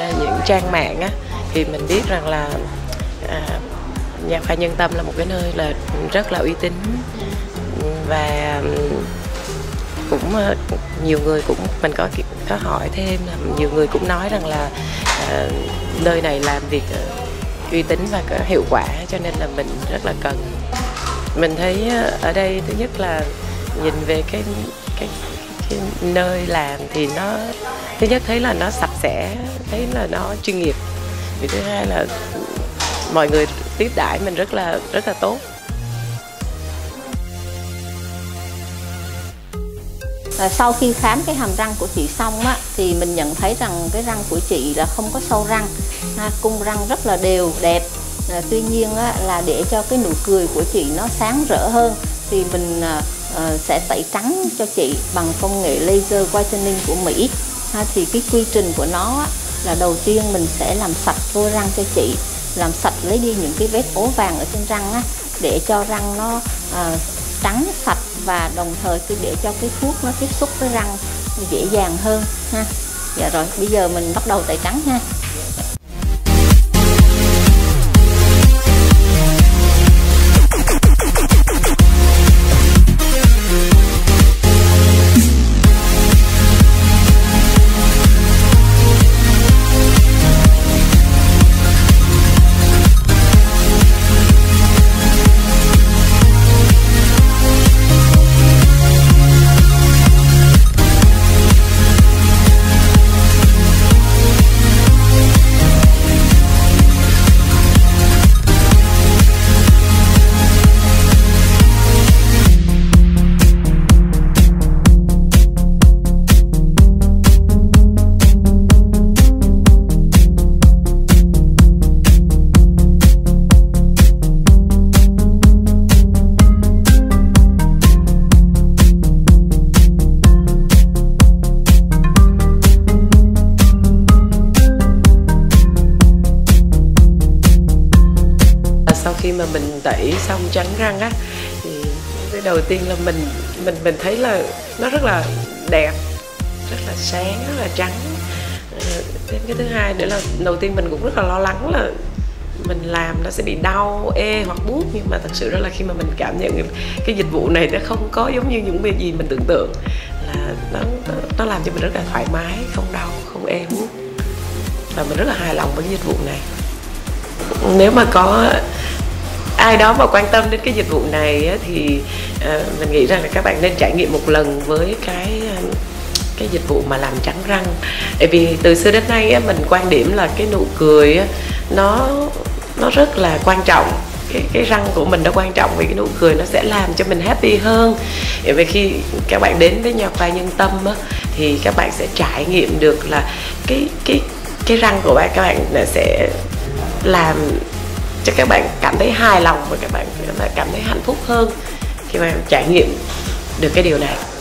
những trang mạng á, thì mình biết rằng là Nha Khoa Nhân Tâm là một cái nơi là rất là uy tín, và cũng nhiều người cũng mình có hỏi thêm là nhiều người cũng nói rằng là nơi này làm việc uy tín và có hiệu quả, cho nên là mình rất là cần. Mình thấy ở đây thứ nhất là nhìn về cái nơi làm thì nó thứ nhất thấy là nó sạch sẽ, thấy là nó chuyên nghiệp. Vì thứ hai là mọi người tiếp đãi mình rất là tốt. Sau khi khám cái hàm răng của chị xong á, thì mình nhận thấy rằng cái răng của chị là không có sâu răng, cung răng rất là đều đẹp. Tuy nhiên á, là để cho cái nụ cười của chị nó sáng rỡ hơn thì mình sẽ tẩy trắng cho chị bằng công nghệ laser whitening của Mỹ. Thì cái quy trình của nó á, là đầu tiên mình sẽ làm sạch vôi răng cho chị, làm sạch lấy đi những cái vết ố vàng ở trên răng á, để cho răng nó trắng sạch, và đồng thời để cho cái thuốc nó tiếp xúc với răng dễ dàng hơn ha. Dạ rồi, bây giờ mình bắt đầu tẩy trắng ha. Sau khi mà mình tẩy xong trắng răng á, thì cái đầu tiên là mình thấy là nó rất là đẹp, rất là sáng, rất là trắng. Cái thứ hai nữa là đầu tiên mình cũng rất là lo lắng là mình làm nó sẽ bị đau, hoặc buốt, nhưng mà thật sự đó là khi mà mình cảm nhận cái dịch vụ này nó không có giống như những gì mình tưởng tượng, là nó làm cho mình rất là thoải mái, không đau, không buốt, và mình rất là hài lòng với cái dịch vụ này. Nếu mà có ai đó mà quan tâm đến cái dịch vụ này thì mình nghĩ rằng là các bạn nên trải nghiệm một lần với cái dịch vụ mà làm trắng răng. Tại vì từ xưa đến nay mình quan điểm là cái nụ cười nó rất là quan trọng. Cái răng của mình nó quan trọng, vì cái nụ cười nó sẽ làm cho mình happy hơn. Vì khi các bạn đến với Nha Khoa Nhân Tâm thì các bạn sẽ trải nghiệm được là cái răng của các bạn sẽ làm cho các bạn cảm thấy hài lòng, và các bạn cảm thấy hạnh phúc hơn khi mà trải nghiệm được cái điều này.